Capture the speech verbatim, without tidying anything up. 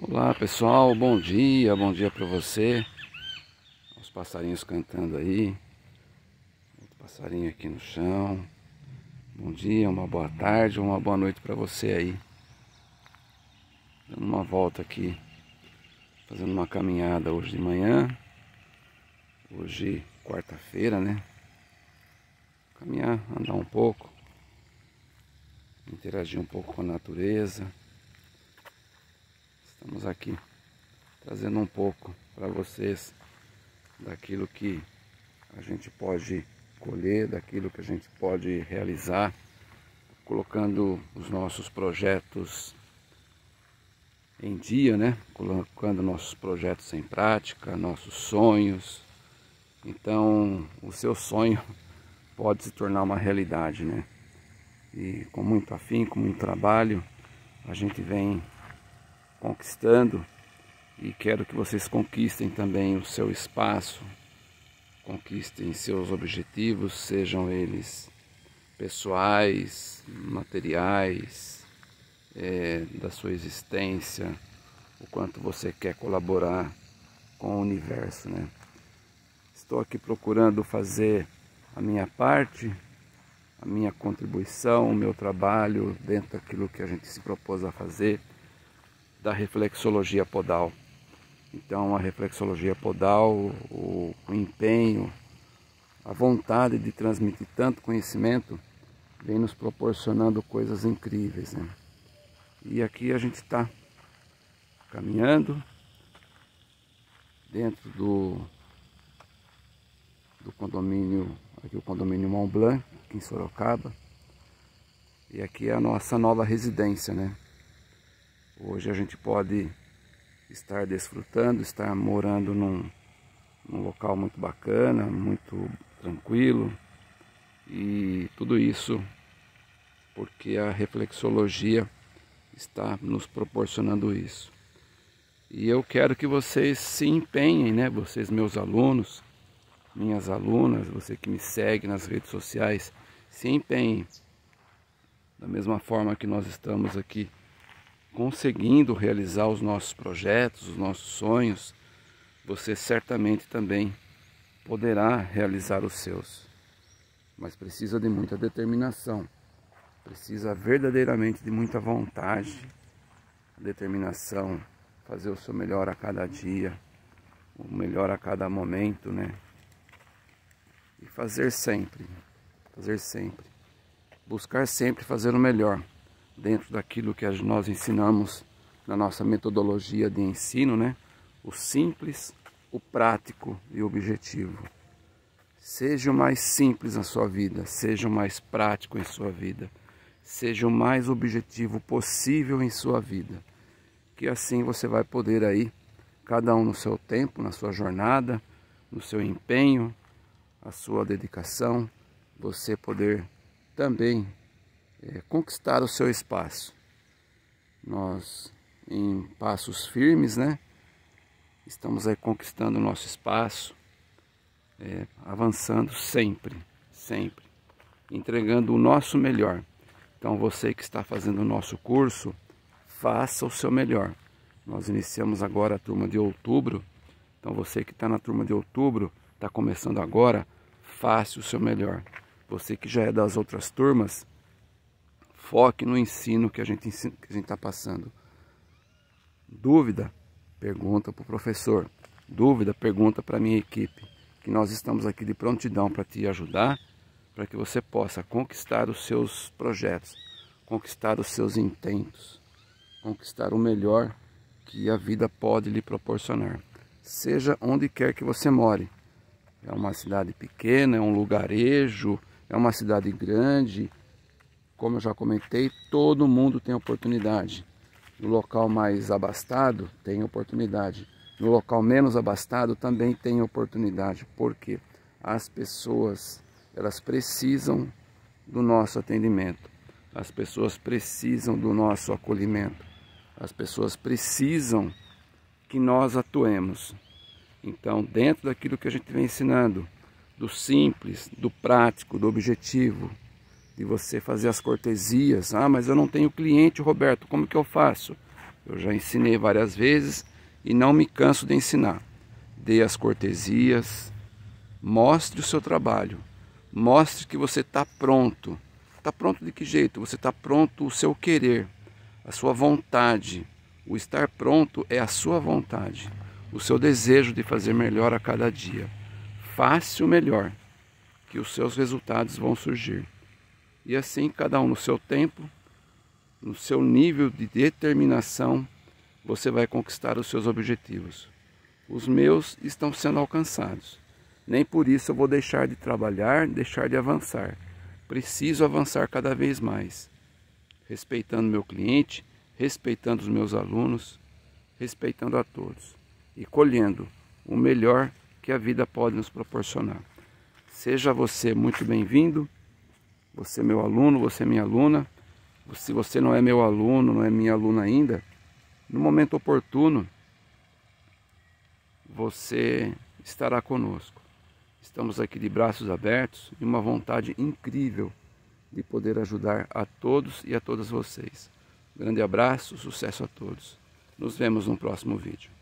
Olá pessoal, bom dia, bom dia para você. Os passarinhos cantando aí, outro passarinho aqui no chão. Bom dia, uma boa tarde, uma boa noite para você aí. Dando uma volta aqui, fazendo uma caminhada hoje de manhã. Hoje, quarta-feira, né? Caminhar, andar um pouco, interagir um pouco com a natureza. Estamos aqui trazendo um pouco para vocês daquilo que a gente pode colher, daquilo que a gente pode realizar, colocando os nossos projetos em dia, né? Colocando nossos projetos em prática, nossos sonhos. Então, o seu sonho pode se tornar uma realidade, né? E com muito afinco, com muito trabalho, a gente vem conquistando, e quero que vocês conquistem também o seu espaço, conquistem seus objetivos, sejam eles pessoais, materiais, é, da sua existência, o quanto você quer colaborar com o universo, né? Estou aqui procurando fazer a minha parte, a minha contribuição, o meu trabalho dentro daquilo que a gente se propôs a fazer, da reflexologia podal. Então a reflexologia podal, o, o empenho, a vontade de transmitir tanto conhecimento vem nos proporcionando coisas incríveis, né? E aqui a gente está caminhando dentro do, do condomínio, aqui o condomínio Mont Blanc, aqui em Sorocaba. E aqui é a nossa nova residência, né? Hoje a gente pode estar desfrutando, estar morando num, num local muito bacana, muito tranquilo, e tudo isso porque a reflexologia está nos proporcionando isso. E eu quero que vocês se empenhem, né? Vocês, meus alunos, minhas alunas, você que me segue nas redes sociais, se empenhem. Da mesma forma que nós estamos aqui conseguindo realizar os nossos projetos, os nossos sonhos, você certamente também poderá realizar os seus. Mas precisa de muita determinação, precisa verdadeiramente de muita vontade, determinação, fazer o seu melhor a cada dia, o melhor a cada momento, né? E fazer sempre, fazer sempre, buscar sempre fazer o melhor, dentro daquilo que nós ensinamos na nossa metodologia de ensino, né? O simples, o prático e o objetivo. Seja o mais simples na sua vida, seja o mais prático em sua vida, seja o mais objetivo possível em sua vida, que assim você vai poder aí, cada um no seu tempo, na sua jornada, no seu empenho, a sua dedicação, você poder também É, conquistar o seu espaço. Nós, em passos firmes, né, estamos aí conquistando o nosso espaço, é, avançando sempre, sempre, entregando o nosso melhor. Então você que está fazendo o nosso curso, faça o seu melhor. Nós iniciamos agora a turma de outubro, então você que está na turma de outubro, está começando agora, faça o seu melhor. Você que já é das outras turmas, foque no ensino que a gente está passando. Dúvida? Pergunta para o professor. Dúvida? Pergunta para a minha equipe. Que nós estamos aqui de prontidão para te ajudar, para que você possa conquistar os seus projetos, conquistar os seus intentos, conquistar o melhor que a vida pode lhe proporcionar. Seja onde quer que você more. É uma cidade pequena, é um lugarejo, é uma cidade grande. Como eu já comentei, todo mundo tem oportunidade. No local mais abastado, tem oportunidade. No local menos abastado, também tem oportunidade. Porque as pessoas, elas precisam do nosso atendimento. As pessoas precisam do nosso acolhimento. As pessoas precisam que nós atuemos. Então, dentro daquilo que a gente vem ensinando, do simples, do prático, do objetivo, de você fazer as cortesias. Ah, mas eu não tenho cliente, Roberto, como que eu faço? Eu já ensinei várias vezes e não me canso de ensinar. Dê as cortesias, mostre o seu trabalho, mostre que você está pronto. Está pronto de que jeito? Você está pronto o seu querer, a sua vontade. O estar pronto é a sua vontade, o seu desejo de fazer melhor a cada dia. Faça o melhor, que os seus resultados vão surgir. E assim, cada um no seu tempo, no seu nível de determinação, você vai conquistar os seus objetivos. Os meus estão sendo alcançados. Nem por isso eu vou deixar de trabalhar, deixar de avançar. Preciso avançar cada vez mais, respeitando meu cliente, respeitando os meus alunos, respeitando a todos e colhendo o melhor que a vida pode nos proporcionar. Seja você muito bem-vindo, você é meu aluno, você é minha aluna. Se você não é meu aluno, não é minha aluna ainda, no momento oportuno, você estará conosco. Estamos aqui de braços abertos e uma vontade incrível de poder ajudar a todos e a todas vocês. Grande abraço, sucesso a todos. Nos vemos no próximo vídeo.